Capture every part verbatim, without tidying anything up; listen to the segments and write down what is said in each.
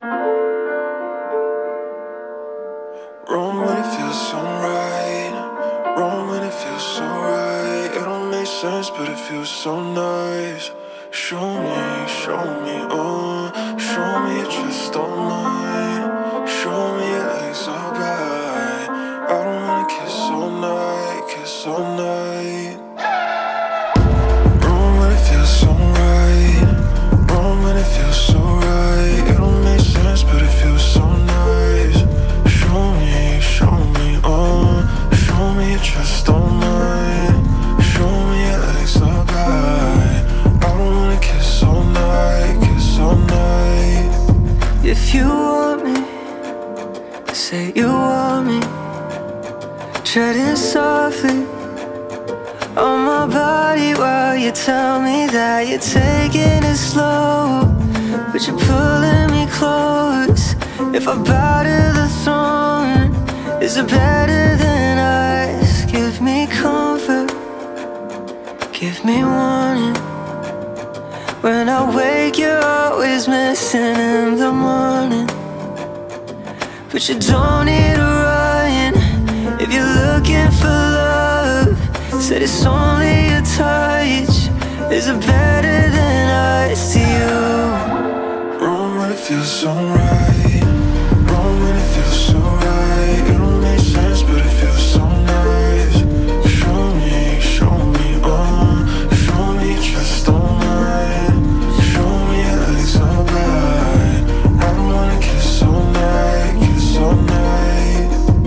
Wrong when it feels so right. Wrong when it feels so right. It don't make sense, but it feels so nice. Show me, show me, oh. Show me your chest all mine. Show me your legs all right. I don't wanna kiss all night, kiss all night. Wrong when it feels so right. Wrong when it feels so right. It don't make sense, but it feels so nice. Show me, show me, oh. Show me your chest all mine. Show me your legs all right. I don't wanna kiss all night, kiss all night. If you want me, say you want me. Treading softly on my body while you tell me that you're taking it slow, but you're pulling me close. If I bow to the throne, is it better than us? Give me comfort, give me warning. When I wake, you're always missing in the morning. But you don't need a run if you're looking for love. Said it's only a touch. Is it better than us to you? Wrong when it feels so right. Wrong when it feels so right. It don't make sense, but it feels so nice. Show me, show me, oh. Show me your chest all mine. Show me your legs all right. I don't wanna kiss all night, kiss all night.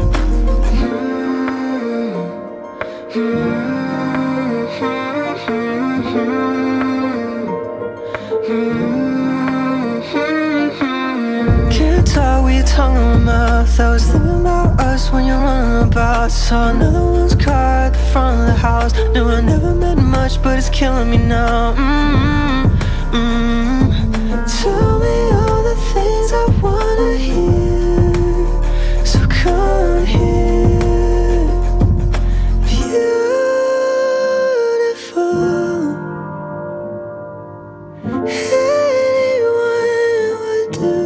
Can't talk with your tongue in my mouth. I was thinking about us when you're running about. Saw another one's car at the front of the house. Knew I never meant much, but it's killing me now. Mm-hmm. Mm-hmm. Tell me all the things I wanna hear, so come here. Beautiful. Anyone would do,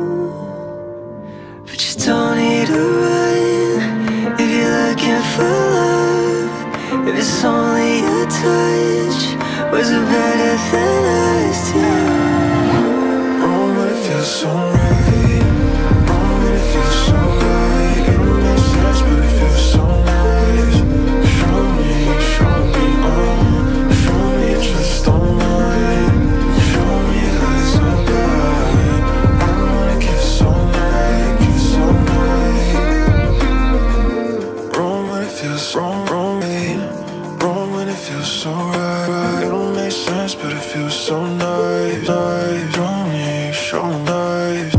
but you don't need to run if you're looking for love. If it's only a touch, was it better than us to you? Wrong when it feels so right. Wrong when it feels so right. It don't make sense, but it feels so nice. Show me, show me, oh. Show me your chest all mine. Show me your legs all right. I don't wanna kiss all night, kiss all night. Wrong when it feels wrong, wrong, babe. Wrong when it feels so right. It don't make sense, but it feels so nice, nice. Show me, show me, nice.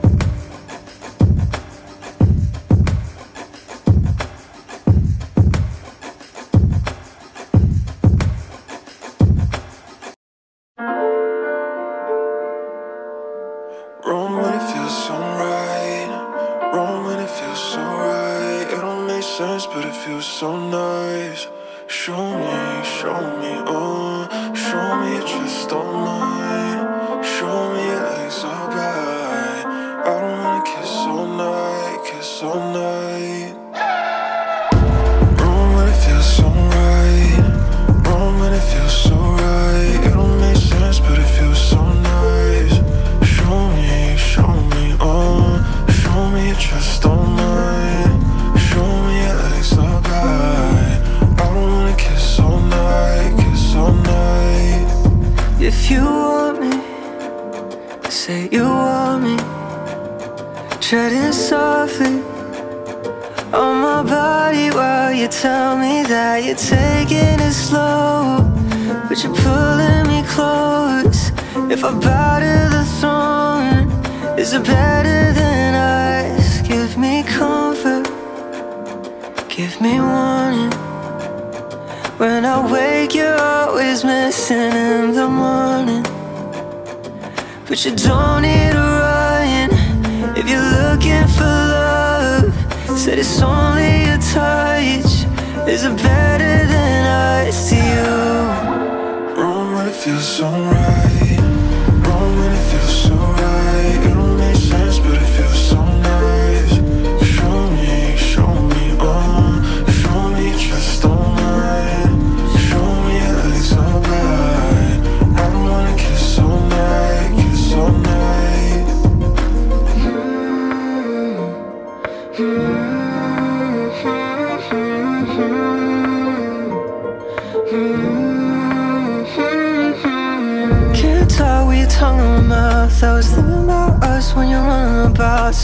Wrong when it feels so right. Wrong when it feels so right. It don't make sense, but it feels so nice. Show me, show me, oh. Show me your chest all mine. Show me your legs all right. I don't wanna kiss all night, kiss all night. Wrong when it feels so right. Wrong when it feels so right. It don't make sense, but it feels so nice. Show me, show me, oh. Show me your chest all mine. Show me your legs all right. I don't wanna kiss all night, kiss all night. If you want me, say you want me. Treading softly on my body while you tell me that you're taking it slow, but you're pulling me close. If I bow to the throne, is it better than us? Give me comfort, give me warning. When I wake, you're always missing in the morning. But you don't need to run if you're looking for love. Said it's only a touch. Is it better than us to you? Wrong when it feels so right. Wrong when it feels so right. It don't make sense,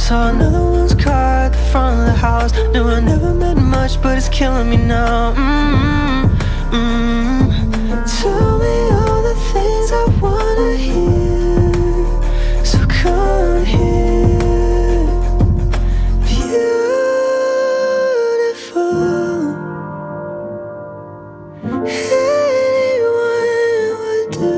Saw another one's car at the front of the house. Knew I never meant much, but it's killing me now. Mm-hmm, mm-hmm. Tell me all the things I wanna hear, so come here. Beautiful. Anyone would do,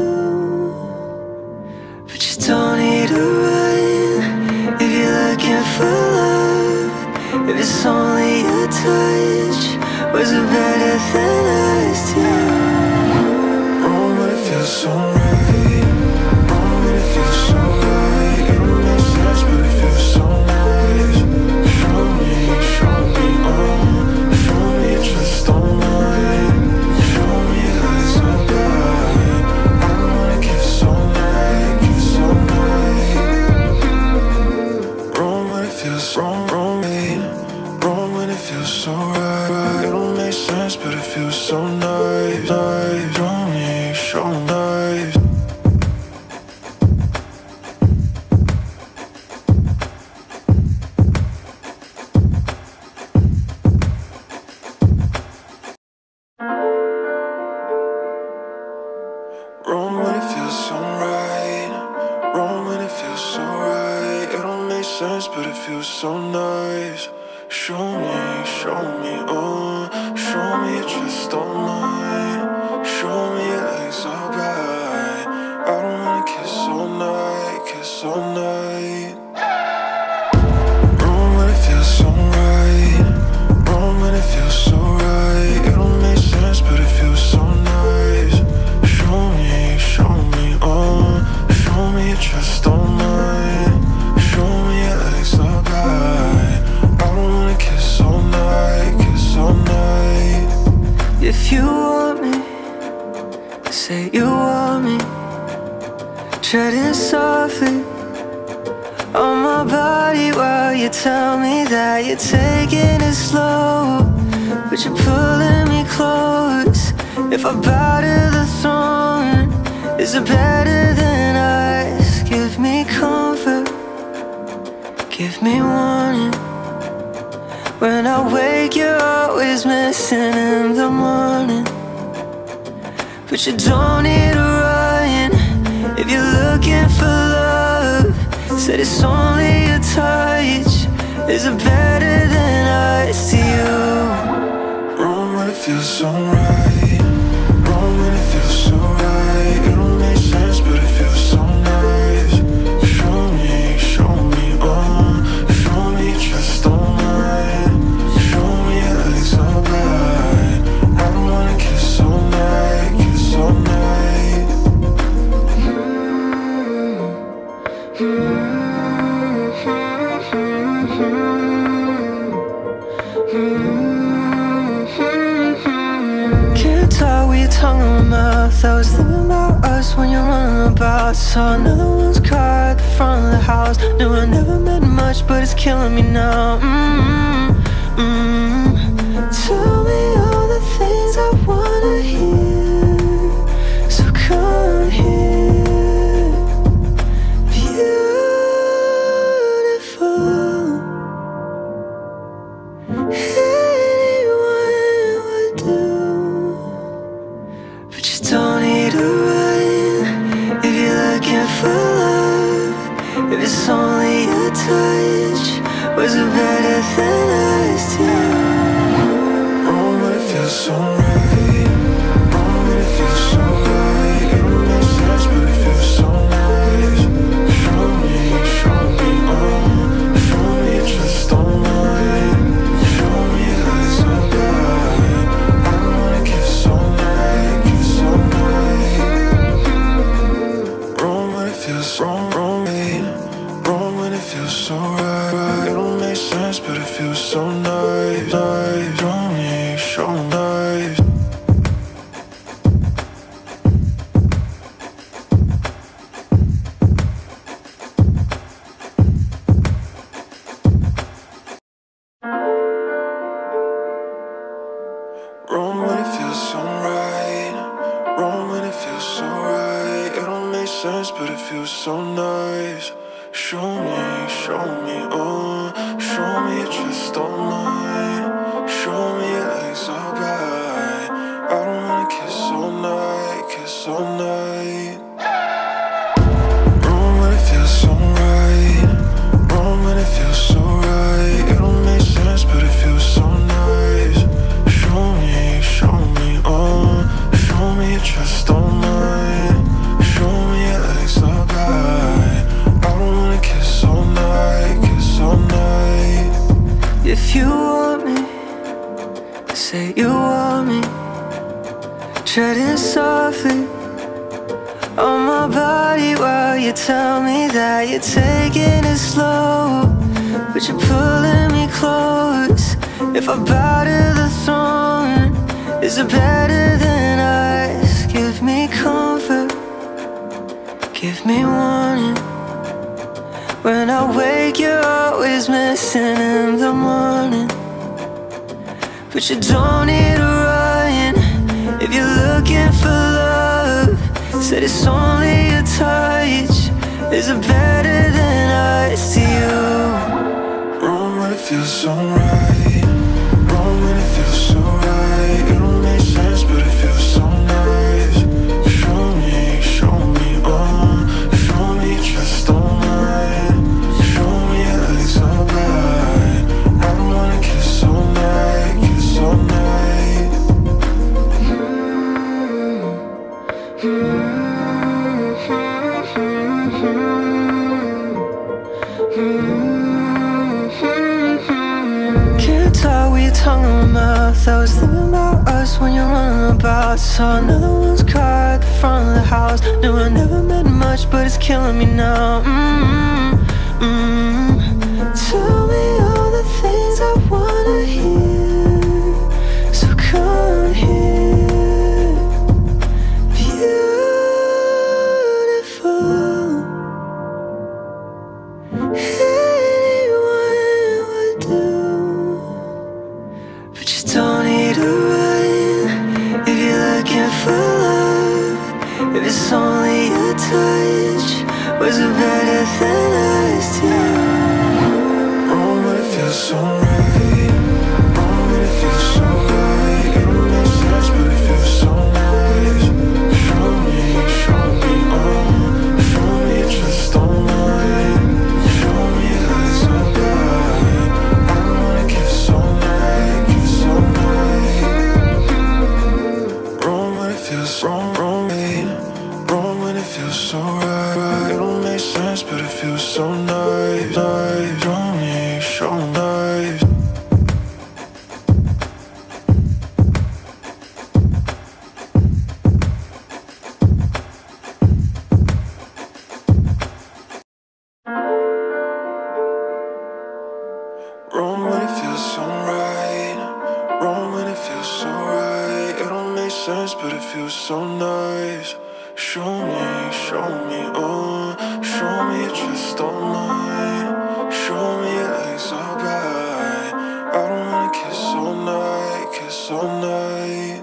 but you don't need to run if you're looking for love. If it's only a touch, was it better than us two? Wrong, but it feels so right. Wrong, but it feels so right. It don't make sense, but it feels so nice. Show me, show me, oh. Show me you just don't mind. Show me your eyes so bright. I don't wanna kiss so night, kiss so night. Wrong, but it feels wrong, wrong, babe. Wrong when it feels so right. It don't make sense, but it feels so nice, nice. Show me, show me nice. Wrong when it feels so right. Wrong when it feels so right. It don't make sense, but it feels so nice. Show me, show me, oh. Show me you just don't mind. Show me your legs so bright. I don't wanna kiss all night, kiss all night. Wrong when it feels so right. Wrong when it feels so right. It don't make sense, but it feels so nice. Show me, show me, oh. Show me you just don't mind. Show me your legs so bright. I don't wanna kiss all night, kiss all night. If you want me, say you want me. Treading softly on my body while you tell me that you're taking it slow, but you're pulling me close. If I bow to the throne, is it better than us? Give me comfort, give me warning. When I wake, you're always missing in the morning. But you don't need to run if you're looking for love. Said it's only a touch, is it better than us to you? Wrong when it feels so right. Wrong when it feels so right. It don't make sense, but it feels so nice. Show me, show me, oh. Show me you just don't mind. Show me your legs so bright. I don't wanna kiss all night, kiss all night. Can't talk with your tongue in my mouth. I was thinking about us when you're running about. Saw another one's car at the front of the house. Knew I never meant much, but it's killing me now. Mm-hmm, mm-hmm. Tell me all the things I wanna hear, so come here. Beautiful. Anyone would do, but you don't need to run if you're looking for love. If it's only a touch, was it better than us two? Wrong when it feels so right. Wrong when it feels so right. It don't make sense, but it feels so nice. Show me, show me, oh. Show me you just don't mind. Show me your eyes so bright. I don't wanna kiss all night, kiss all night. Wrong when it feels wrong, wrong, babe. Wrong when it feels so right. It don't make sense, but it feels so nice, nice. Show me, show me nice. Wrong when it feels so right. Wrong when it feels so right. It don't make sense, but it feels so nice. Show me, show me, oh, show me your chest all night. Show me your legs are bright. I don't wanna kiss all night, kiss all night. Wrong when it feels so right. Wrong when it feels so right. It don't make sense, but it feels so nice. Show me, show me, oh, show me your chest all night. Show me your legs are bright. I don't wanna kiss all night, kiss all night. If you want me, say you want me. Treading softly on my body while you tell me that you're taking it slow, but you're pulling me close. If I bow to the throne, is it better than us? Give me comfort, give me warning. When I wake, you're always missing in the morning. But you don't need a run if you're looking for love. Said it's only a touch. Is it better than us to you? Wrong when it feels so right. Wrong when it feels so right. It don't make sense, but it feels so nice. Show me, show me, oh, show me your chest all night. Show me your legs are bright. I don't wanna kiss all night, kiss all night. Can't talk with your tongue in my mouth. I was thinking about us when you're running about. Saw another one's car at the front of the house. Knew I never meant much, but it's killing me now. Mm-hmm. Mm-hmm. Tell me all the things I wanna hear, so come here. Beautiful. Anyone would do, but you don't need to run if you're looking for love. If it's only a touch, was it better than us to you? Wrong when it feels so right. Wrong when it feels so right. It don't make sense, but it feels so nice. Show me, show me, oh, show me your chest all night. Show me your legs are bright. I don't wanna kiss all night, kiss all night. Wrong when it feels wrong, wrong, eh? Wrong when it feels so right. It don't make sense, but it feels so nice, nice. Show me, show me nice. Wrong when it feels so right. Wrong when it feels so right. It don't make sense, but it feels so nice. Show me, show me, oh, show me your chest all night. Show me your legs are bright. I don't wanna kiss all night, kiss all night.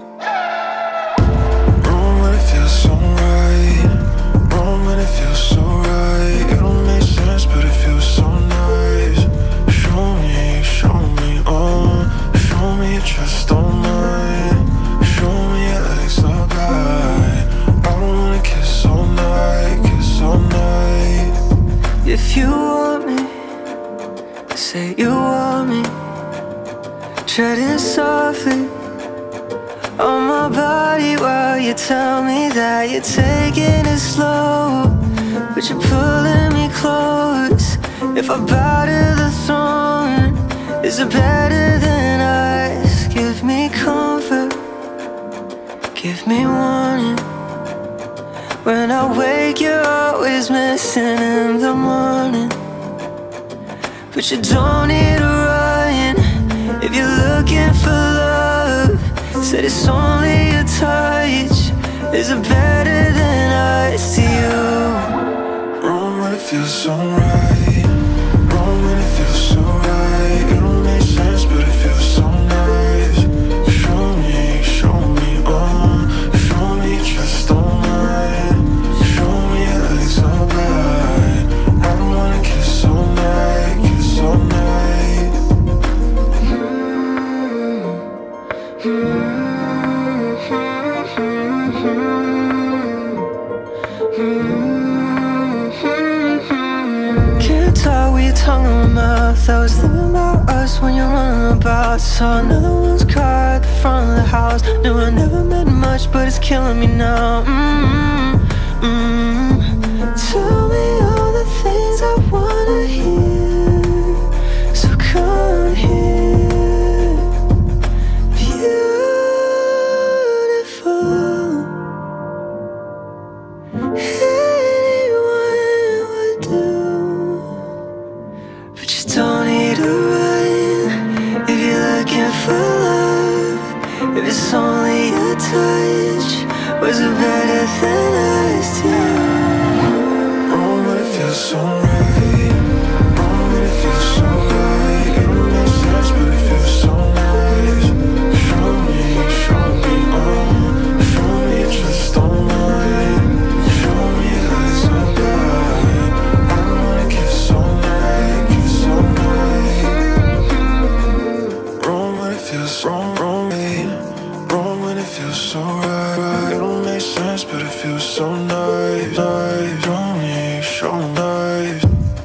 Wrong when it feels so right. Wrong when it feels so right. It don't make sense, but it feels so nice. Show me, show me, oh, show me your chest all night. Show me your legs are bright. I don't wanna kiss all night, kiss all night. If you want me, say you want me. Treading softly on my body while you tell me that you're taking it slow, but you're pulling me close. If I bow to the throne, is it better than us? Give me comfort, give me warning. When I wake, you're always missing in the morning. But you don't need to run if you're looking for love. Said it's only a touch. Is it better than us to you? Wrong when it feels so right. Wrong when it feels so right. It don't make sense, but it feels so nice. Show me, show me, oh, show me your chest all night. Show me your legs are bright. I don't wanna kiss all your tongue in my mouth. I was thinking about us when you're running about. Saw another one's car at the front of the house. Knew I never meant much, but it's killing me now. Mm-hmm, mm-hmm. Tell me all the things I wanna hear, so come here. Beautiful. Anyone would do, but you don't need to run if you're looking for love. If it's only a touch, was it better than us two? Wrong, but it feels so right. Wrong, but it feels so right. It don't make sense, but it feels so nice. Show me, show me, oh, show me you just don't mind. Show me your eyes so bright. I don't wanna kiss so night, kiss so night. Wrong, but it feels wrong, wrong, babe. Wrong when it feels so right. It don't make sense, but it feels so nice, nice. Show me, show me nice.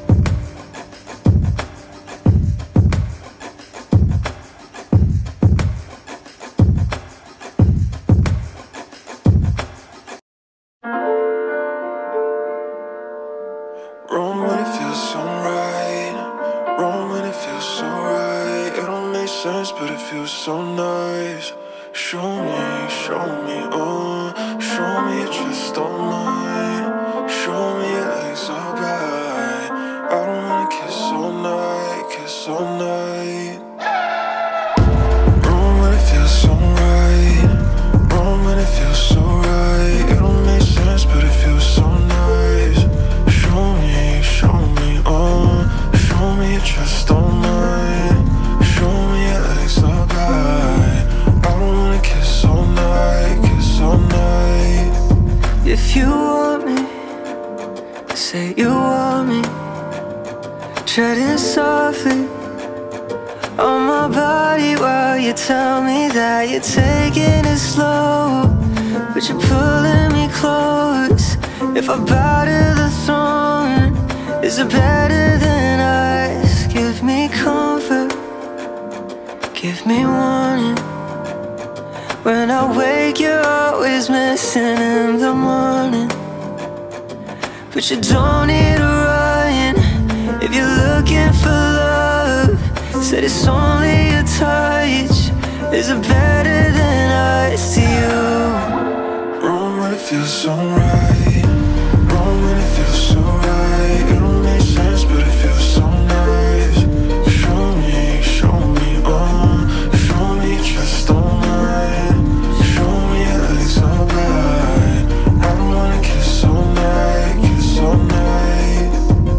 Wrong when it feels so right. Wrong when it feels so right. It don't make sense, but it feels so nice. Show me, show me, oh, show me you just don't mind. Show me your legs so bright. I don't wanna kiss all night, kiss all night. Wrong when it feels so right. Wrong when it feels so right. It don't make sense, but it feels so nice. Show me, show me, oh, show me you just don't mind. Show me your legs so bright. I don't wanna kiss all night, kiss all night. If you want me, say you want me. Treading softly on my body while you tell me that you're taking it slow, but you're pulling me close. If I bow to the throne, is it better than us? Give me comfort, give me warning. When I wake, you're always missing in the morning. But you don't need to run if you're looking for love. Said it's only a touch, is it better than us to you? Wrong when it feels so right. Wrong when it feels so right. It don't make sense, but it feels so nice. Show me, show me, oh, show me you just don't mind. Show me your legs so bright. I don't wanna kiss all night, kiss all night.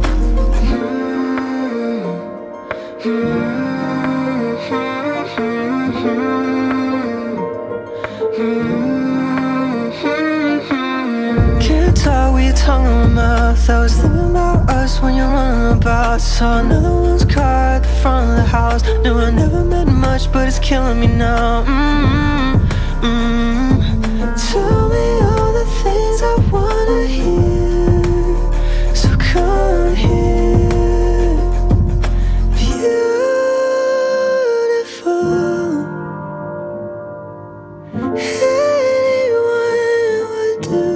Can't talk with your tongue in my mouth. I was thinking about us when you're running about. Saw another one's car at the front of the house. Knew I never meant much, but it's killing me now. Mm-hmm, mm-hmm. Tell me all the things I wanna hear, so come here. Beautiful. Anyone would do,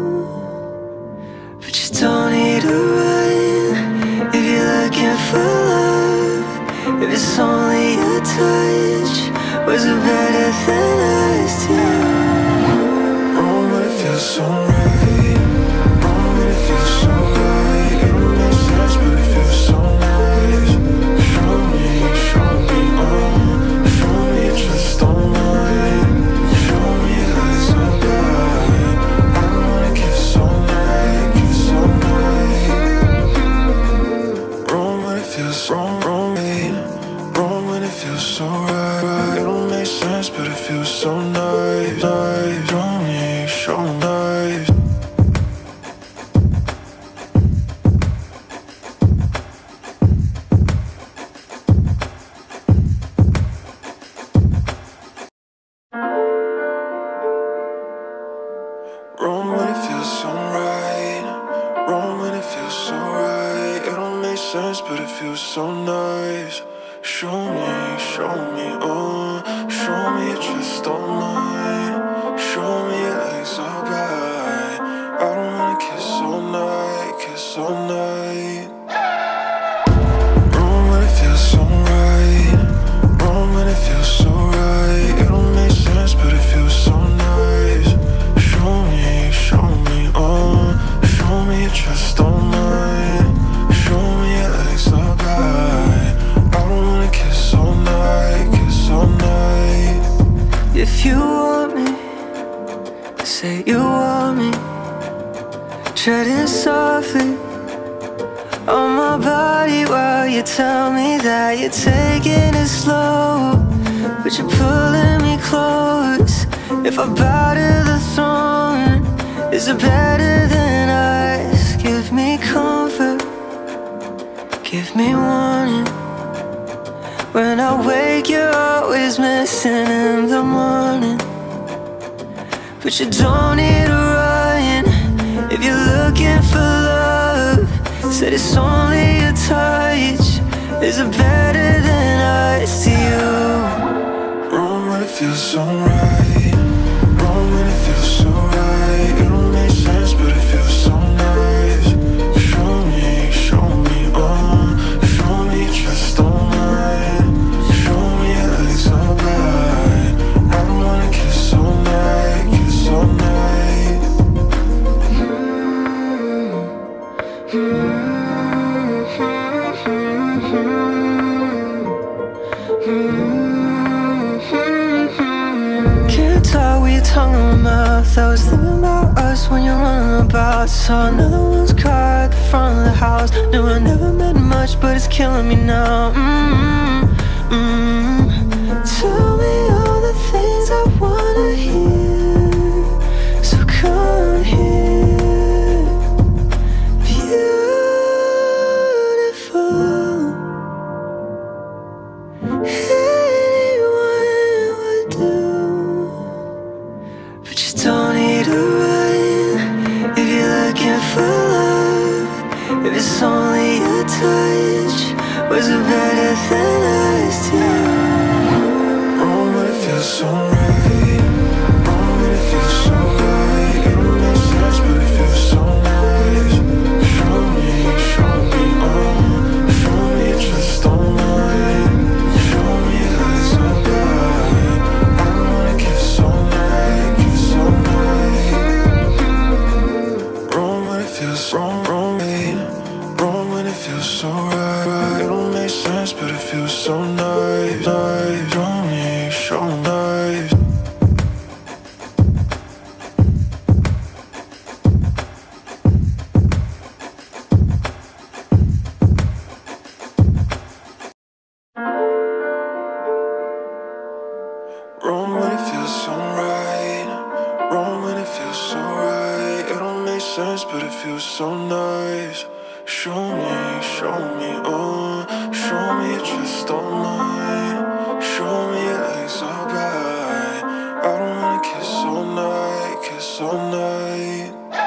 but you don't need to run if you're looking for love. If it's only a touch, was it better than us two? Wrong when it feels so right. Wrong when it feels so right. It don't make sense, but it feels so nice. Show me, show me, oh, show me you just don't mind. Show me your eyes so bright. I don't wanna kiss all night, kiss all night. Wrong when it feels wrong, wrong, babe. Wrong when it feels so right. It don't make sense, but it feels so nice, nice. Show me, show me nice. Wrong when it feels so right. Wrong when it feels so right. It don't make sense, but it feels feels so nice. Show me, show me, oh. Show me your chest all night. Show me your legs are bright. I don't wanna kiss all night, kiss all night. Wrong when it feels so right. Wrong when it feels so right. It don't make sense, but it feels so nice. Show me, show me, oh. Show me your chest all night. Show me your legs are bright. I don't wanna kiss all night, kiss all night. If you want me, say you want me. Treading softly on my body while you tell me that you're taking it slow, but you're pulling me close. If I bow to the throne, is it better than us? Give me comfort, give me warning. When I wake, you're always missing in the morning. But you don't need a run if you're looking for love. Said it's only a touch. Is it better than us to you? Wrong when it feels so right. Wrong when it feels so right. It don't make sense, but it feels so nice. Show me, show me, oh. Show me your chest all night. Show me your legs are bright. I don't wanna kiss all night, kiss all night. Can't talk with your tongue in my mouth. I was thinking about us when you're running about. Saw another one's car at the front of the house. Knew I never meant much, but it's killing me now. Mm-hmm. Mm-hmm. Tell me all the things I wanna hear, so come here. Beautiful. Anyone would do, but you don't need to run if you're looking for love. If it's only a touch, was it better than us two? Wrong when it feels so right. Wrong when it feels so right. It don't make sense, but it feels so nice. Show me, show me, oh. Show me your chest all night. Show me your legs are bright. I don't wanna kiss all night, kiss all night. Wrong when it feels wrong, wrong, babe. Wrong when it feels so right. It don't make sense, but it feels so nice, nice. Show me, show me nice. Wrong when it feels so right. Wrong when it feels so right. It don't make sense, but it feels so nice. Show me, show me, oh. Show me your chest all night. Show me your legs are bright. I don't wanna kiss all night, kiss all night.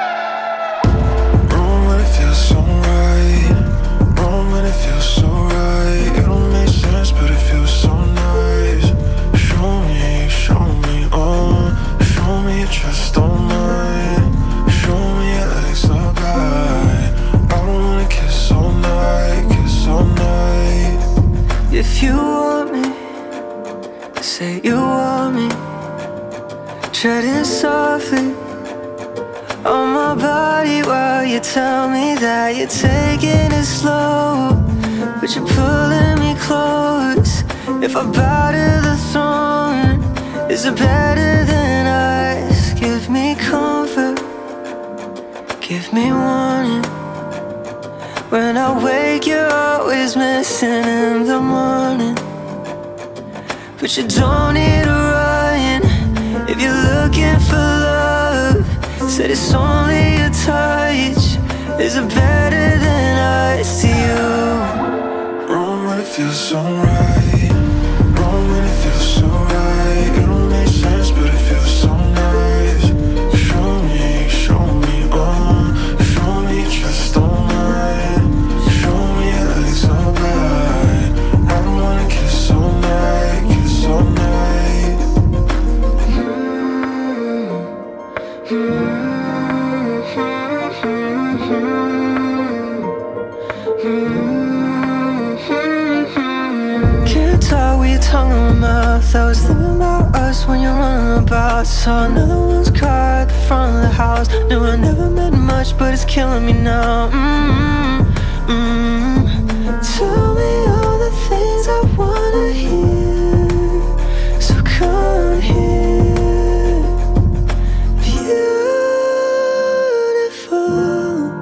Wrong when it feels so right. Wrong when it feels so right. It don't make sense, but it feels so nice. Show me, show me, oh. Show me your chest all night. Show me your legs are bright. I don't wanna kiss all night, kiss all night. If you want me, say you want me. Treading softly on my body while you tell me that you're taking it slow, but you're pulling me close. If I bow to the throne, is it better than us? Give me comfort, give me warning. When I wake, you're always missing in the morning. But you don't need to run if you're looking for love. Said it's only a touch. Is it better than us to you? Wrong when it feels so right. Wrong when it feels so right. It don't make sense, but it feels so nice. Show me, show me, oh. Show me your chest all night. Show me your legs are bright. your tongue in my mouth. I was thinking about us when you're running about. Saw another one's car at the front of the house. Knew I never meant much, but it's killing me now. Mm-hmm, mm-hmm. Tell me all the things I wanna hear, so come here. Beautiful.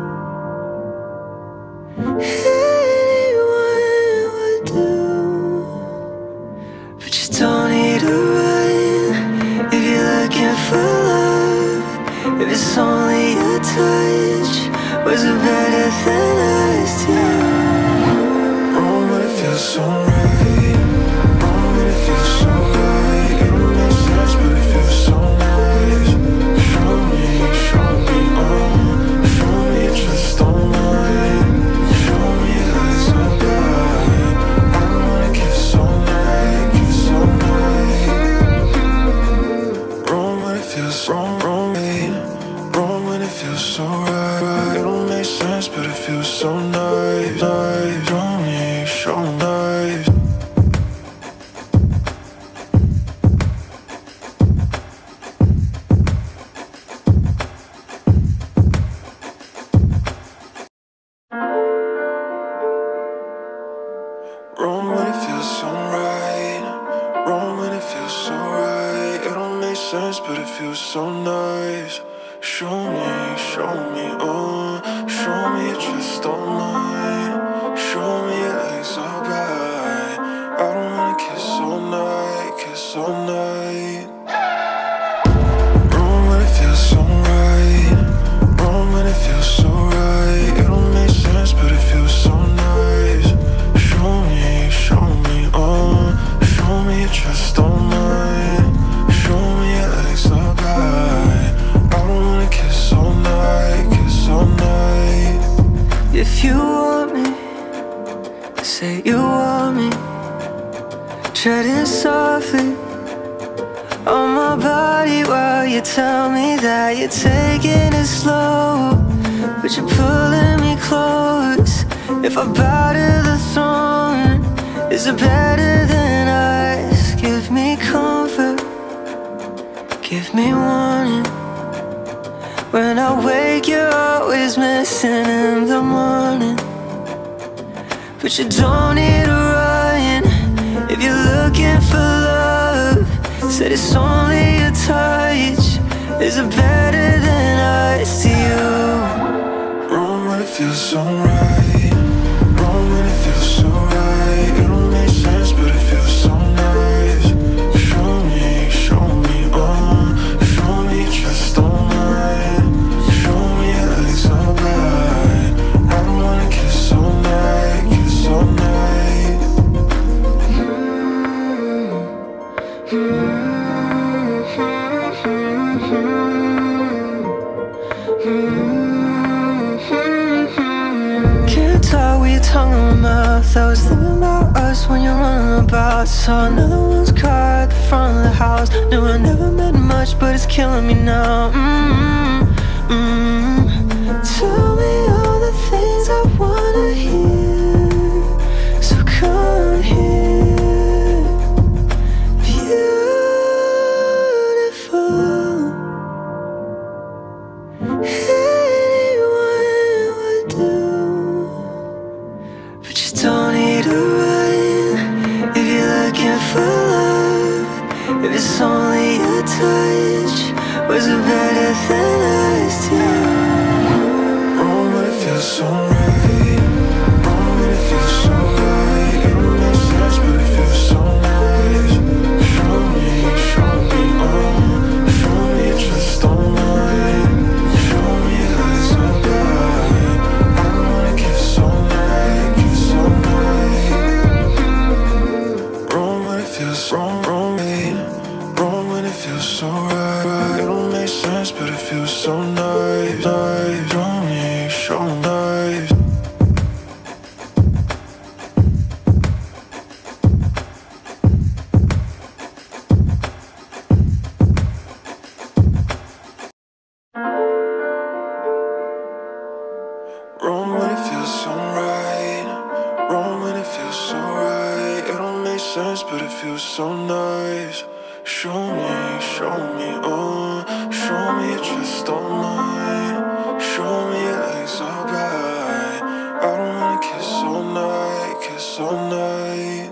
Anyone would do, but you don't need to run if you're looking for love. If it's only a touch, was it better than us two? Wrong, but it feels so right. Wrong, but it feels so right. It don't make sense, but it feels so nice. Show me, show me, oh. Show me you just don't mind. Show me your eyes so bright. I don't wanna kiss so night, kiss so night. Wrong, but it feels wrong, wrong, babe. Wrong when it feels so right. It don't make sense, but it feels so nice, nice. Show me, show me nice. Wrong when it feels so right. Wrong when it feels so right. It don't make sense, but it feels so nice. Show me, show me, oh. Show me you just don't mind. Show me your legs so bright. I don't wanna kiss all night, kiss all night. Wrong when it feels so right. Wrong when it feels so right. It don't make sense, but it feels so nice. Show me, show me, oh. Show me you just don't mind. Show me your legs so bright. I don't wanna kiss all night, kiss all night. If you want me, say you want me. Treading softly on my body while you tell me that you're taking it slow, but you're pulling me close. If I bow to the throne, is it better than us? Give me comfort, give me warning. When I wake, you're always missing in the morning. But you don't need to run if you're looking for love. Said it's only a touch, is it better than us to you? Wrong when it feels so right. Wrong when it feels so right. It don't make sense, but it feels so nice. Show me, show me, oh. Show me you just don't mind. Show me your legs so bright. I don't wanna kiss all night, kiss all night. Can't talk with your tongue in my mouth. I was thinking about us when you're running about. Saw another one's car at the front of the house. Knew I never meant much, but it's killing me now. Mm-hmm, mm-hmm. Tell me all the things I wanna hear, so come here. Beautiful. Anyone would do, but you don't need to run if you're looking for love. If it's only a touch, was it better than us two? Wrong when it feels so right. Wrong when it feels so right. It don't make sense, but it feels so nice. Show me, show me, oh. Show me you just don't mind. Show me your eyes so bright. I don't wanna kiss all night, kiss all night. Wrong when it feels wrong, wrong, babe. Wrong when it feels so right. It don't make sense, but it feels sense, but it feels so nice. Show me, show me, oh, show me you just don't mind. Show me your legs are bright. I don't wanna kiss all night, kiss all night.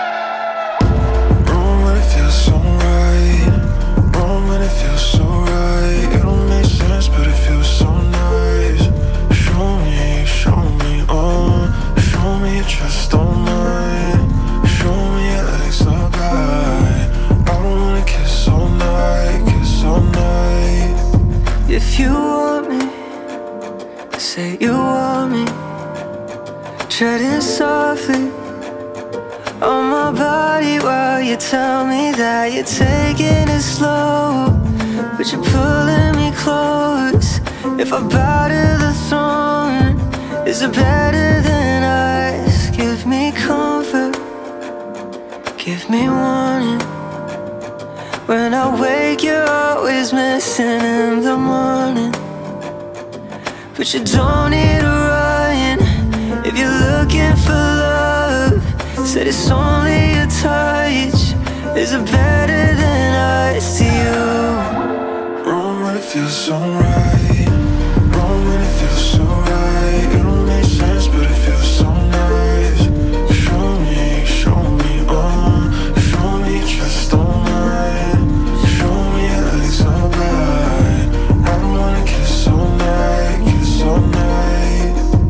Wrong when it feels so right. Wrong when it feels so right. It don't make sense, but it feels so nice. Show me, show me, oh, show me you just don't mind. Show me your legs are bright. I don't wanna kiss all night, kiss all night. If you want me, say you want me. Treading softly on my body while you tell me that you're taking it slow, but you're pulling me close. If I bow to the throne, is it better than us? Give me comfort, give me warning. When I wake, you're always missing in the morning. But you don't need a run if you're looking for love. Said it's only a touch. Is it better than us to you? Wrong when it feels so right. Wrong when it feels so right. It don't make sense, but it feels so nice. Show me, show me, oh, show me you just don't mind. Show me your legs are bright. I don't wanna kiss all night, kiss all night.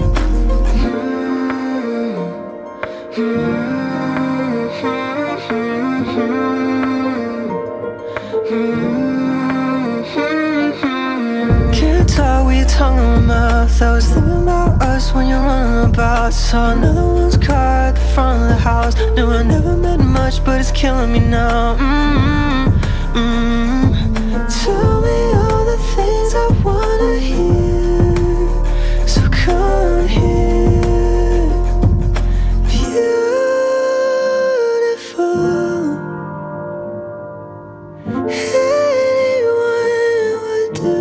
Can't talk with your tongue in my mouth. I was thinking about us when you're running about. Saw another one's car at the front of the house. Knew I never meant much, but it's killing me now. Mm-hmm. Mm-hmm. Tell me all the things I wanna hear, so come here. Beautiful. Anyone would do,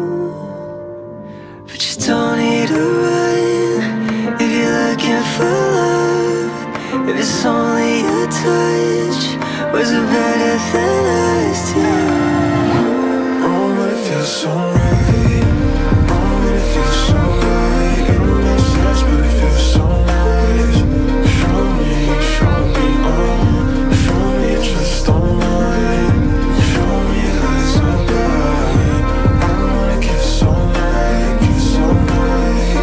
but you don't need to run if you're looking for love. If it's only a touch, was it better than us to you? Wrong when it feels so right. Wrong when it feels so right. It don't make sense, but it feels so nice. Show me, show me, oh, show me you just don't mind. Show me your legs are bright. I don't wanna kiss all night, kiss all night.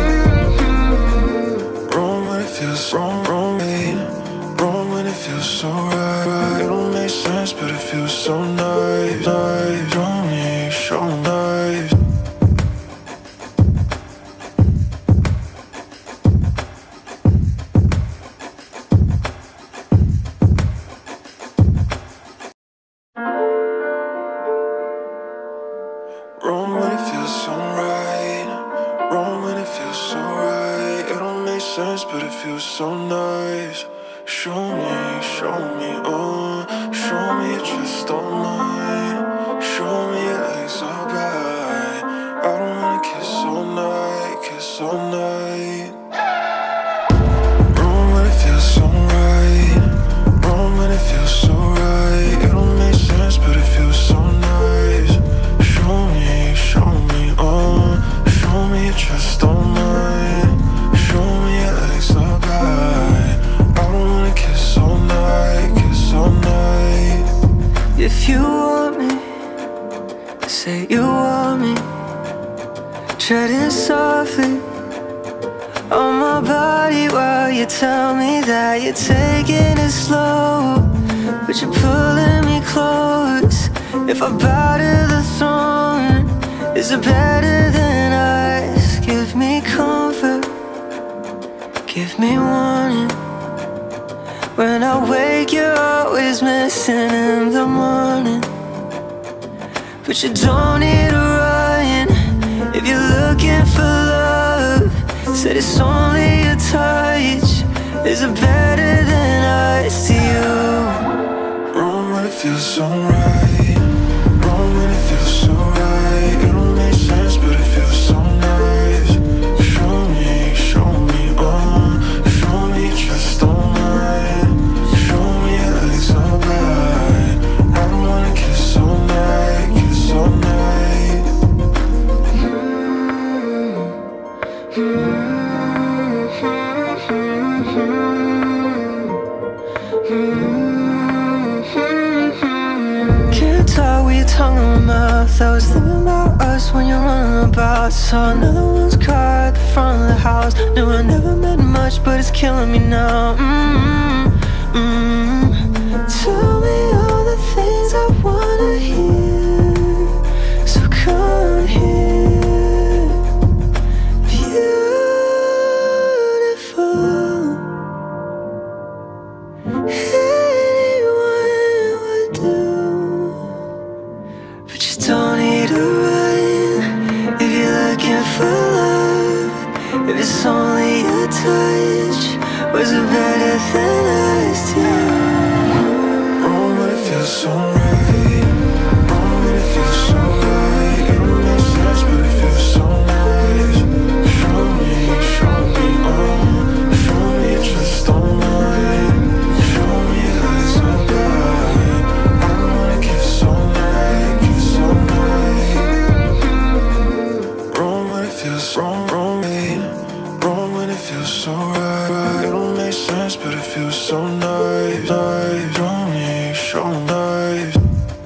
Wrong when it feels wrong, wrong me. Wrong when it feels so right. It don't make sense, but it feels so nice, nice. Show me, show me nice. Wrong when it feels so right. Wrong when it feels so right. It don't make sense, but it feels so nice. Show me, show me, oh, show me you just don't mind. Show me your legs are bright. I don't wanna kiss all night, kiss all night. Wrong when it feels so right. Wrong when it feels so right. It don't make sense, but it feels so nice. Show me, show me, oh, show me you just don't mind. Show me your legs are bright. I don't wanna kiss all night, kiss all night. If you want me, say you want me. Treading softly on my body while you tell me that you're taking it slow, but you're pulling me close. If I bow to the throne, is it better than us? Give me comfort, give me warning. When I wake, you're always missing in the morning. But you don't need to run if you're looking for love. Said it's only a touch. Is it better than us to you? Wrong when it feels so right. Wrong when it feels so right. It don't make sense, but it feels so nice. Show me, show me, oh, show me you just don't mind. Show me your Can't talk with your tongue in my mouth. I was thinking about us when you're running about. Saw another one's car at the front of the house. Knew I never meant much, but it's killing me now. Mm-hmm. Mm-hmm. Tell me all the things I wanna hear, so come here. Beautiful. Anyone would do, but you don't need to run if you're looking for love. If it's only a touch, was it better than us two? Wrong, but it feels so right. Wrong, but it feels so right. It don't make sense, but it feels so nice. Show me, show me, oh. Show me you just don't mind. Show me your eyes so bright. I don't wanna kiss so night, kiss so night. Wrong, but it feels wrong, wrong, babe. Wrong, but it feels so right. It don't make sense, but it feels so nice, nice. Show me, show me nice.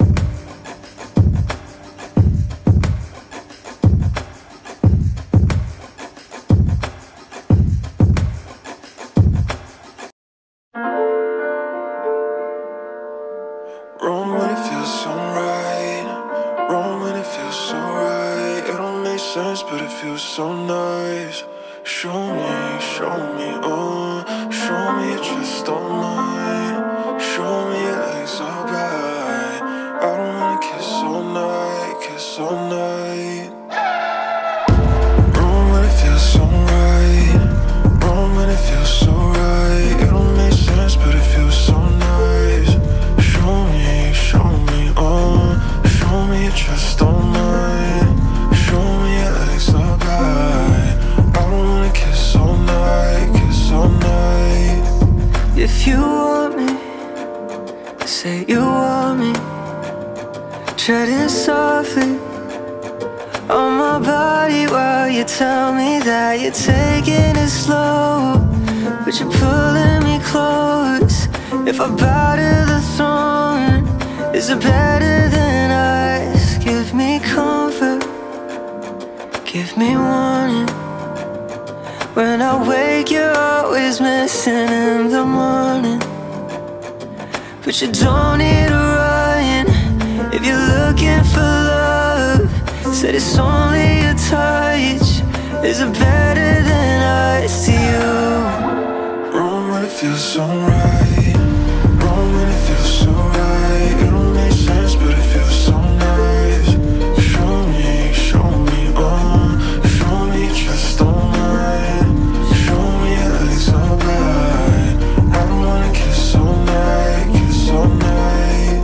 Wrong when it feels so right. Wrong when it feels so right. It don't make sense, but it feels so nice. Show me, show me, oh. Show me you just don't mind. Show me your legs so bright. I don't wanna kiss all night, kiss all night. Wrong when it feels so right. Wrong when it feels so right. It don't make sense, but it feels so nice. Show me, show me, oh. Show me you just don't mind. Show me your legs so bright. I don't wanna kiss all night, kiss all night. If you want me, say you want me. Treading softly on my body while you tell me that you're taking it slow, but you're pulling me close. If I bow to the throne, is it better than us? Give me comfort, give me warning. When I wake, you're always missing in the morning. But you don't need to run if you're looking for love. Said it's only a touch. Is it better than us to you? Wrong when it feels so right. Wrong when it feels so right. It don't make sense, but it feels so nice. Show me, show me, oh. Show me you just don't mind. Show me your legs so bright. I don't wanna kiss all night, kiss all night.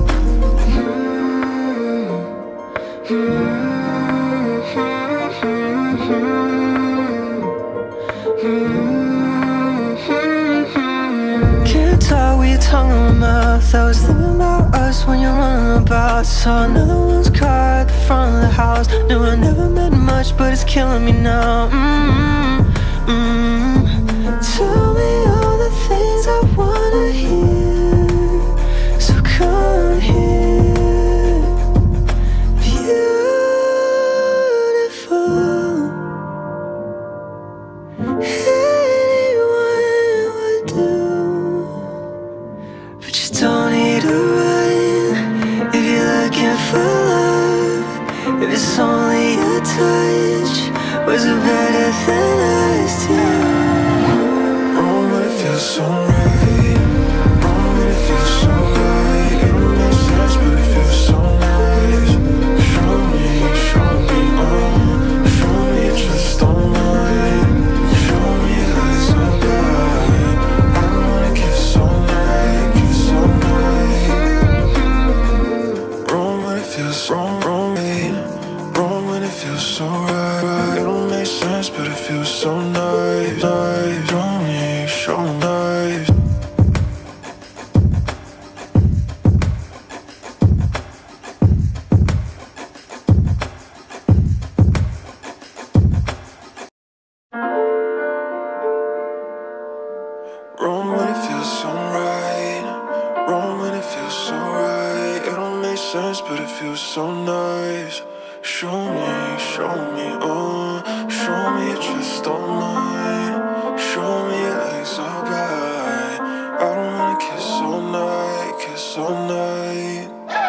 Can't talk with your tongue in my mouth. I was thinking about us when you're running about. Saw another one's car at the front of the house. Knew I never meant much, but it's killing me now. Mm-hmm. Mm-hmm. Tell me all the things I wanna hear, so come here. Beautiful. Anyone would do, but you don't need to run if you're looking for love. If it's only a touch, was it better than us two? Wrong when but it feels so nice. Show me, show me, oh, show me your chest all night. Show me your legs are bright. I don't wanna kiss all night, kiss all night.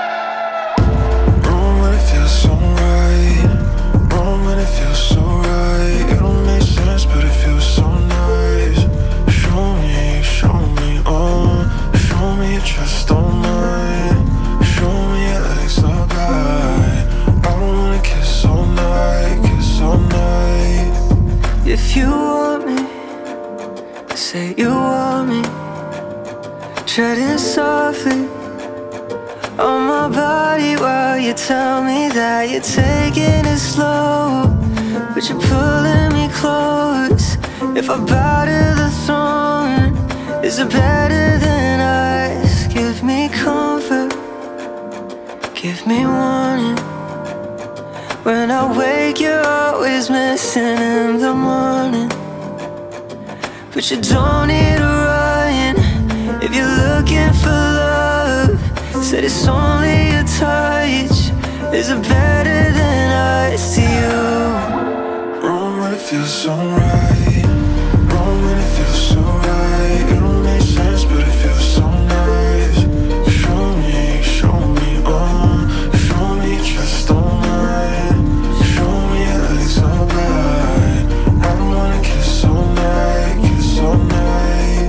Wrong when it feels so right. Wrong when it feels so right. It don't make sense, but it feels so nice. Show me, show me, oh, show me your chest all night. Show me your legs are bright. I don't wanna kiss all night, kiss all night. If you want me, say you want me. Treading softly on my body while you tell me that you're taking it slow, but you're pulling me close. If I bow to the throne, is it better than us? Give me comfort, give me warning. When I wake, you're always missing in the morning. But you don't need a run if you're looking for love. Said it's only a touch. Is it better than us to you? Wrong when it feels so right. Wrong when it feels so right. It don't make sense, but it feels so nice. Show me, show me, oh, show me your chest all night. Show me your legs are bright. I don't wanna kiss all night, kiss all night.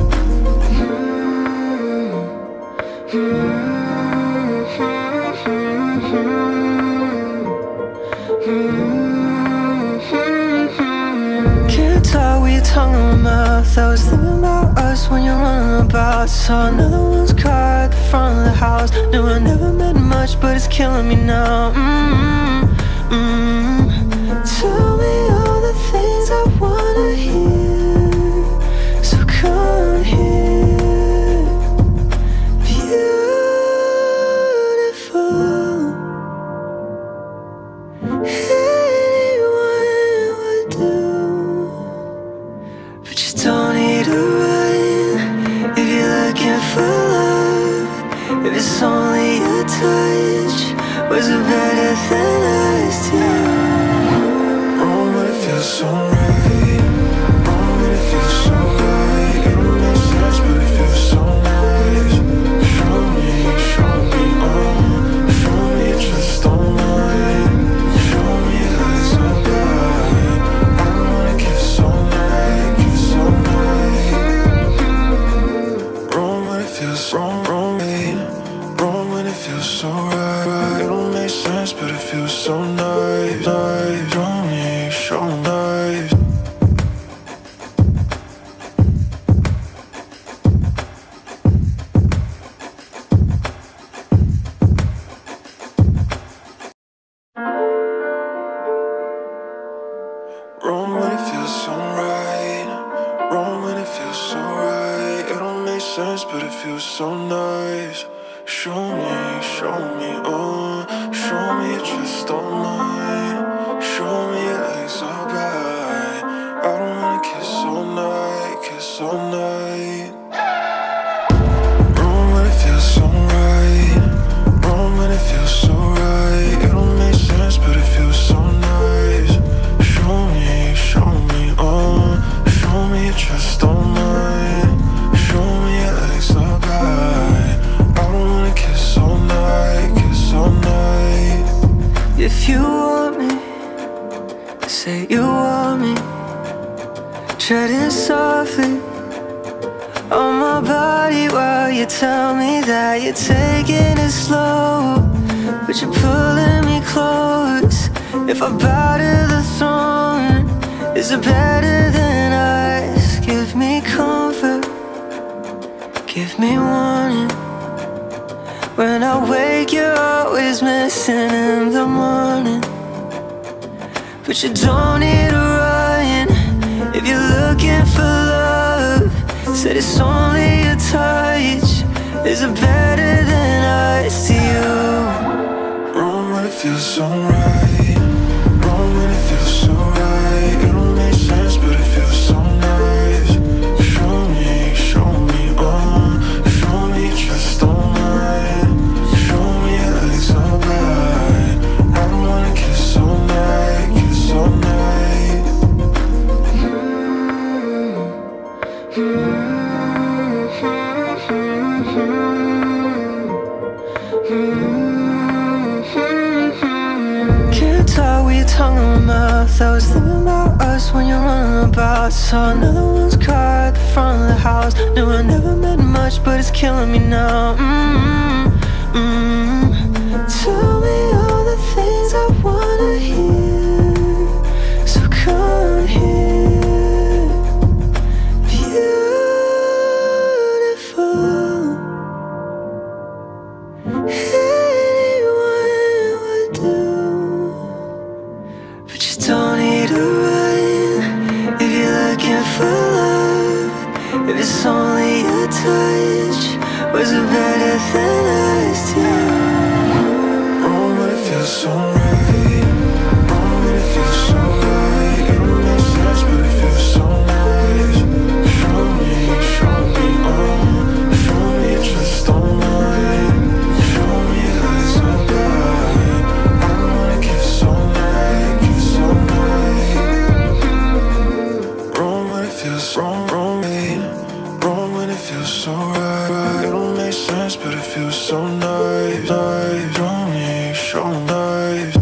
Can't talk with your tongue in my mouth. I was thinking about us when you're running about. Saw another one's car at the front of the house. Knew I never meant much, but it's killing me now. Mm-hmm. Mm-hmm. Tell me all the things I wanna hear, so come here. Beautiful. Anyone would do, but you don't need to run if you're looking for love. If it's only a touch, was it better than us two? Wrong when it feels so right. Wrong when it feels so right. It don't make sense, but it feels so nice. Show me, show me, oh, show me your chest all night. Show me your legs are bright. I don't wanna kiss all night, kiss all night. Wrong when it feels wrong, wrong, babe. Wrong when it feels so right. It don't make sense, but it feels so nice, nice. Show me, show me nice. Wrong when it feels so right. Wrong when it feels so right. It don't make sense, but it feels so nice. Show me, show me, oh, show me your chest all night. Show me your legs are bright. I don't wanna kiss all night, kiss all night. Wrong when it feels so right. Wrong when it feels so right. It don't make sense, but it feels so nice. Show me, show me, oh, show me your chest all night. Show me your legs are bright. I don't wanna kiss all night, kiss all night. If you want me, say you want me. Treading softly on my body while you tell me that you're taking it slow, but you're pulling me close. If I bow to the throne, is it better than us? Give me comfort, give me warning. When I wake, you're always missing in the morning. But you don't need to run if you're looking for love. Said it's only a touch. Is it better than us to you? Wrong when it feels so right. Wrong when it feels so right. It don't make sense, but it feels so nice. Show me, show me, oh, show me your chest all night. Show me your legs all tongue in my mouth. I was thinking about us when you're running about. Saw another one's car at the front of the house. Knew I never meant much, but it's killing me now. Mm-hmm, mm-hmm. Tell me all the things I wanna hear, so come here. Beautiful. Anyone would do, but you don't need to run if you're looking for love. If it's only a touch, was it better than us two? Wrong, but it feels so right. Wrong, but it feels so right. It don't make sense, but it feels so nice. Show me, show me, oh, show me you just don't mind. Show me your eyes so bright. I don't wanna kiss so night, kiss so night. Wrong, but it feels wrong, wrong, babe. Wrong when it feels so right. It don't make sense, but it feels so nice, nice. Show me, show me nice.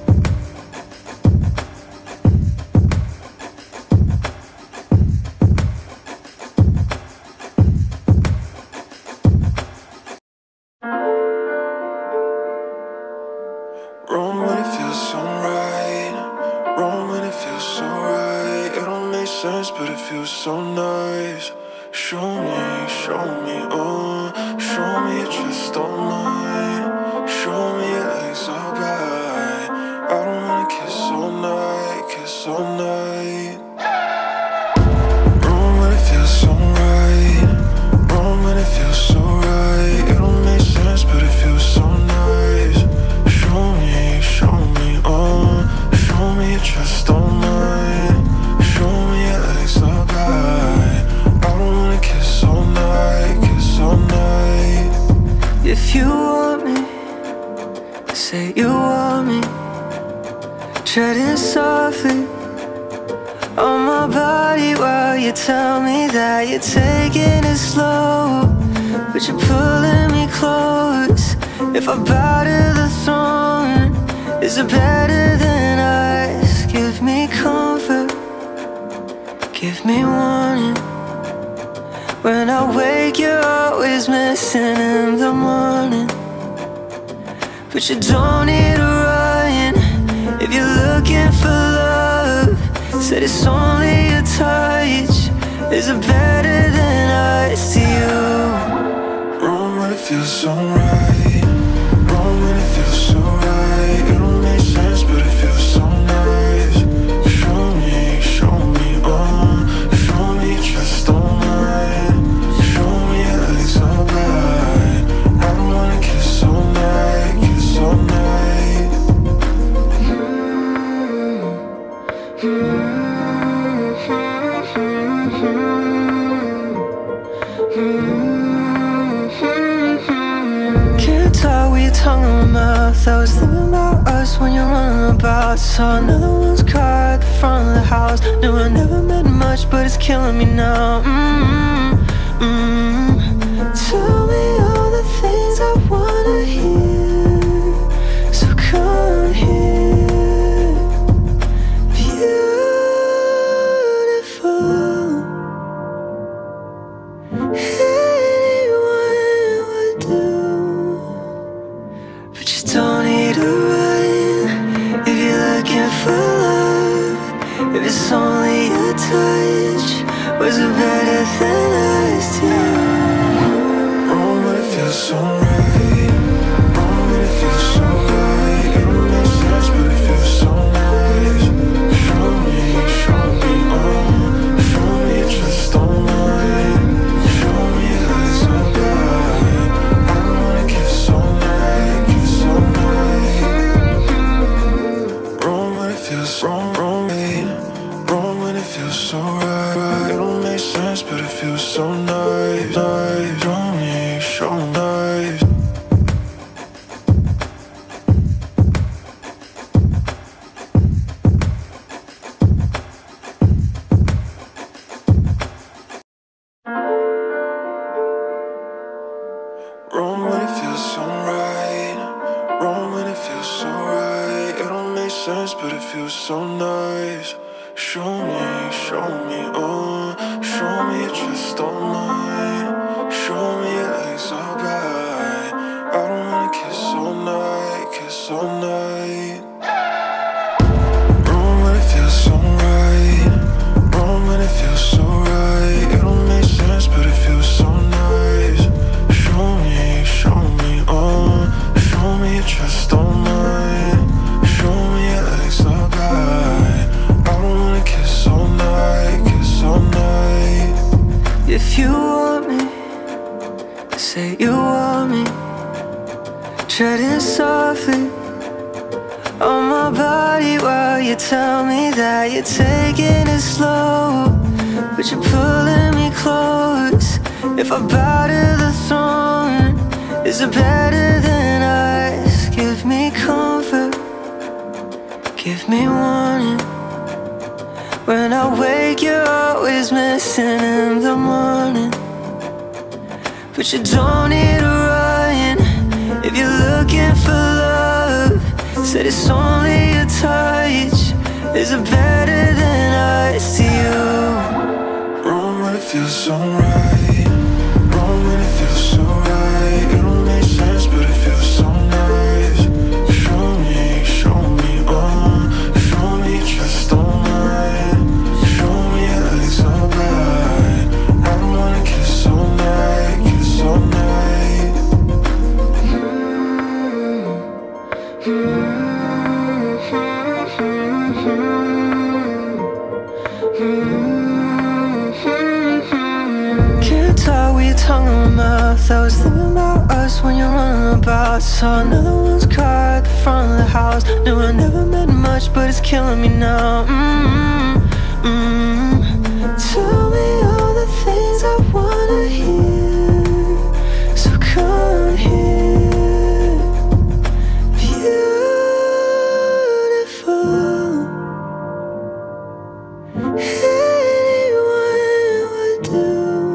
Wrong when it feels so right. Wrong when it feels so right. It don't make sense, but it feels so nice. Show me, show me, oh, show me you just don't mind. Show me your legs so bright. I don't wanna kiss all night, kiss all night. Wrong when it feels so right. Wrong when it feels so right. It don't make sense, but it feels so nice. Show me, show me, oh, show me you just don't mind. Show me your legs so bright. I don't wanna kiss all night, kiss all night. If you want me, say you want me. Treading softly on my body while you tell me that you're taking it slow, but you're pulling me close. If I bow to the throne, is it better than us? Give me comfort, give me warning. When I wake, you're always missing in the morning. But you don't need to run if you're looking for love. Said it's only a touch, is it better than us to you? Wrong when it feels so right. Wrong when it feels so right. It don't make sense, but it feels so nice. Show me, show me, oh, show me you just don't mind. Show me your legs so bright. I don't wanna kiss all night, kiss all night. Can't talk with your tongue in my mouth. I was thinking about us when you're running about. Saw another one's car at the front of the house. Knew I never meant much, but it's killing me now. Mm-hmm, mm-hmm. Tell me all the things I wanna hear, so come here. Beautiful. Anyone would do, but you don't need to run if you're looking for love. If it's only a touch, was it better than us two? Wrong when it feels so right. Wrong when it feels so right. It don't make sense, but it feels so nice. Show me, show me, oh, show me you just don't mind. Show me your eyes so bright. I don't wanna kiss all night, kiss all night. Wrong when it feels wrong, wrong, babe. Wrong when it feels so right. It don't make sense, but it feels so nice, nice. Show me, show me nice. Wrong when it feels so right. Wrong when it feels so right. It don't make sense, but it feels feels so nice. Show me, show me, oh, show me your chest all night. Show me your legs are bright. I don't wanna kiss all night, kiss all night. Wrong when it feels so right. Wrong when it feels so right. It don't make sense, but it feels so nice. Show me, show me, oh, show me your chest all night. Show me your legs are bright. I don't wanna kiss all night, kiss all night. If you want me, say you want me. Treading softly on my body while you tell me that you're taking it slow, but you're pulling me close. If I bow to the throne, is it better than us? Give me comfort, give me warning. When I wake, you're always missing in the morning. But you don't need a run if you're looking for love. Said it's only a touch. Is it better than us to you? Wrong when it feels so right. Wrong when it feels so right. It don't make sense, but it feels so nice. Show me, show me, oh, show me your chest all night. Show me your legs are bright. I don't wanna kiss all night, kiss all night. Can't talk with your tongue in my mouth. I was thinking about us when you're running about. Saw another one's car at the front of the house. Knew I never meant much, but it's killing me now. Mm-hmm. Mm-hmm. Tell me all the things I wanna hear, so come here. Beautiful. Anyone would do,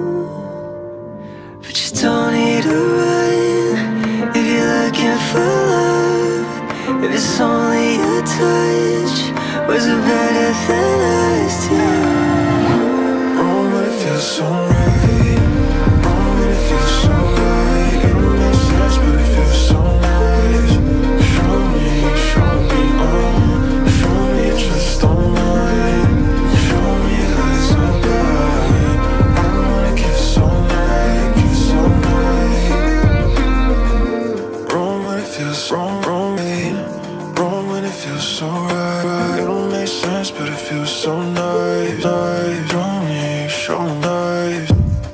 but you don't need to run if you're looking for love. If it's only a touch, was it better than us to you? Wrong when it feels so right. Wrong when it feels so right. It don't make sense, but it feels so nice. Show me, show me, oh, show me your chest all night. Show me your legs are bright. I don't wanna kiss all night, kiss all night. Wrong when it feels wrong, wrong, eh? Wrong when it feels so right. It don't make sense, but it feels so nice, nice. Show me, show me nice.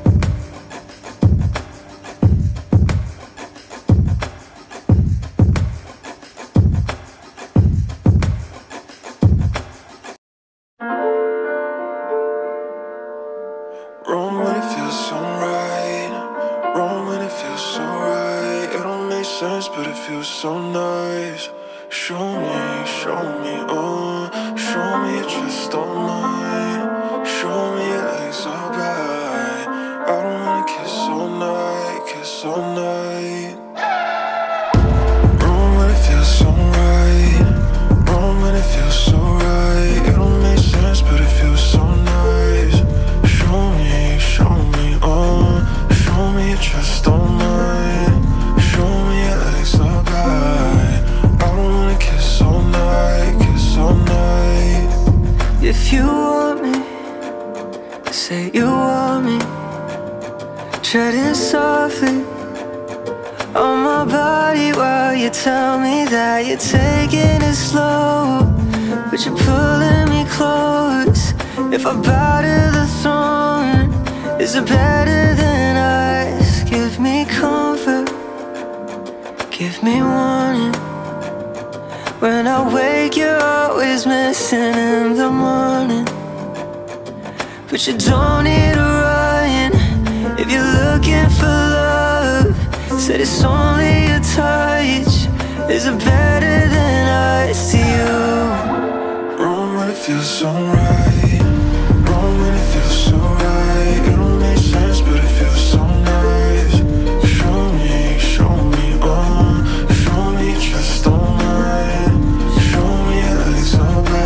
Wrong when it feels so right. Wrong when it feels so right. It don't make sense, but it feels so nice. Show me, show me, oh, show me your chest all night. Show me your legs are bright. I don't wanna kiss all night, kiss all night. Wrong when it feels so right. Wrong when it feels so right. It don't make sense, but it feels so nice. Show me, show me, oh, show me your chest all night. Show me your legs are bright. I don't wanna kiss all night, kiss all night. If you want me, say you want me. Treading softly on my body while you tell me that you're taking it slow, but you're pulling me close. If I bow to the throne, is it better than us? Give me comfort, give me warning. When I wake, you're always missing in the morning. But you don't need to run if you're looking for love. Said it's only a touch. Is it better than us to you? Wrong when it feels so right. Wrong when it feels so right. It don't make sense, but it feels so nice. Show me, show me, oh, show me your chest all night. Show me your legs are bright.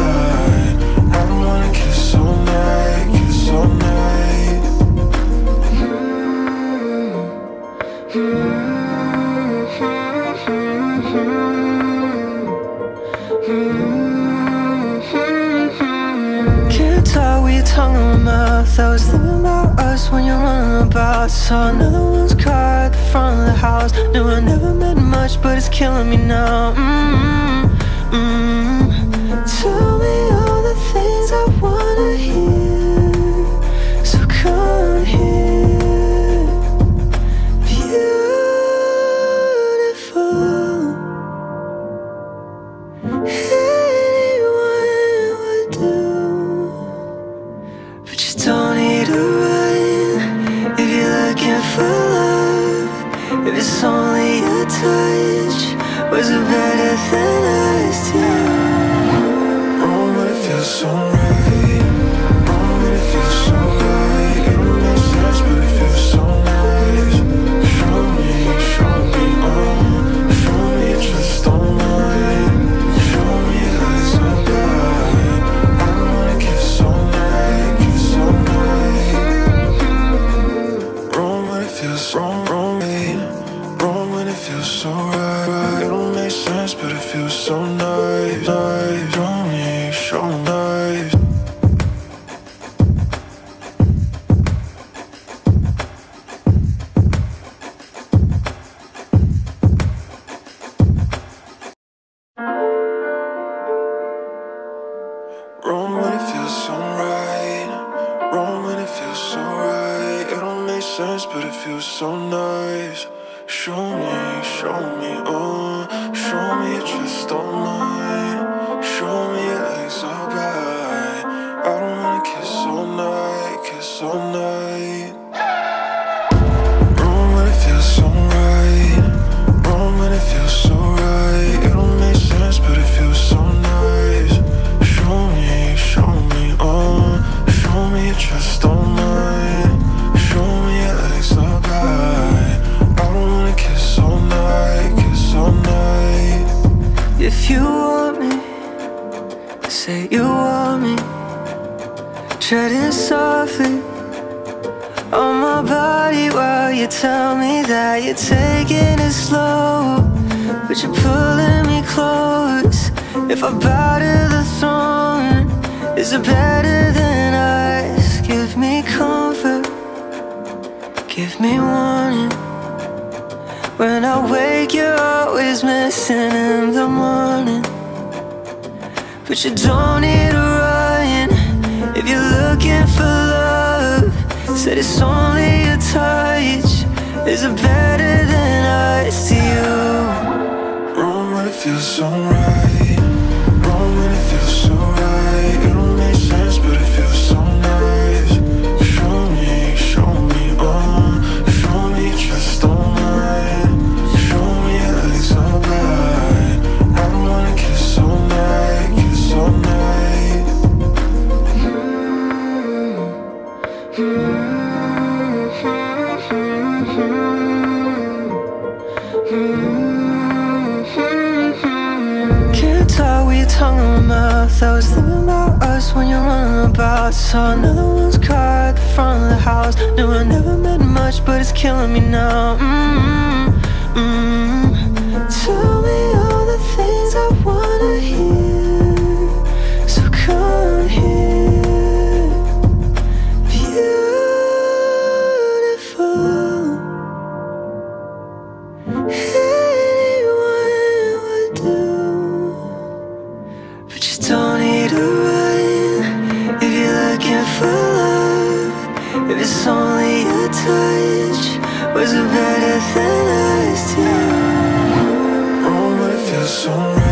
Can't talk with your tongue in my mouth. I was thinking about us when you're running about. Saw another one's car at the front of the house. Knew I never meant much, but it's killing me now. Mm-hmm. Mm-hmm. Tell me all the things I wanna hear, so come here. Beautiful. Anyone would do, but you don't need to run if you're looking for love. If it's only a touch, was it better than us two? Wrong, but it feels so right. Wrong, but it feels so right. It don't make sense, but it feels so nice. Show me, show me, oh. Show me you just don't mind. Show me your eyes so bright. I don't wanna kiss so nice, kiss so nice. Wrong, but it feels wrong, wrong, babe. Wrong, but it feels so right. It don't make sense, but it feels so nice, nice. Show me, show me nice. Wrong when it feels so right. Wrong when it feels so right. It don't make sense, but it feels so nice. Show me, show me, oh. Show me you just don't mind. Show me your legs so bright. I don't wanna kiss all night, kiss all night. Wrong when it feels so right. Wrong when it feels so right. It don't make sense, but it feels so nice. Show me, show me, oh. Show me you just don't mind. Show me your legs so bright. I don't wanna kiss all night, kiss all night. If you want me, say you want me. Treading softly on my body while you tell me that you're taking it slow, but you're pulling me close. If I bow to the throne, is it better than us? Give me comfort, give me warning. When I wake, you're always missing in the morning. But you don't need to run if you're looking for love. Said it's only a touch. Is it better than us to you? Wrong when it feels so right. Wrong when it feels so right. It don't make sense, but it feels so nice. Show me, show me, oh. Show me you just don't mind. Show me your legs so bright. I don't wanna kiss all night, kiss all night. Can't talk with your tongue in my mouth. I was thinking about us when you're running about. Saw another one's car at the front of the house. Knew I never meant much, but it's killing me now. Mm-hmm. Mm-hmm. Tell me all the things I wanna hear, so come here. Beautiful. Anyone would do, but you don't need to run if you're looking for love. If it's only a touch, was it better than us two? Wrong when it feels so right.